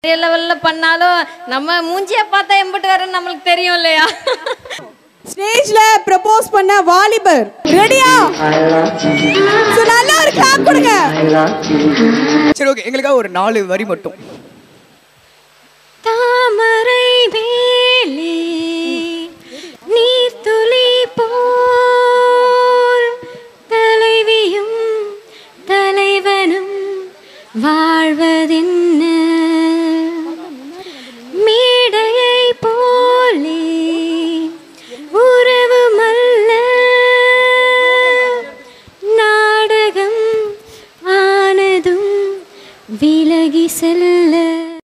லெவல்ல பண்ணாலும் நம்ம மூஞ்சிய பார்த்தா எம்பிட்டு வரன்னு நமக்கு தெரியும் இல்லையா? ஸ்டேஜ்ல ப்ரப்போஸ் பண்ண வாலிபர் ரெடியா? நல்லா ஒரு கிளாப் கொடுங்க. சரி ஓகே, எங்களுக்காக ஒரு 4 வரி மட்டும். தாமரை வேலி நீர் துளி போ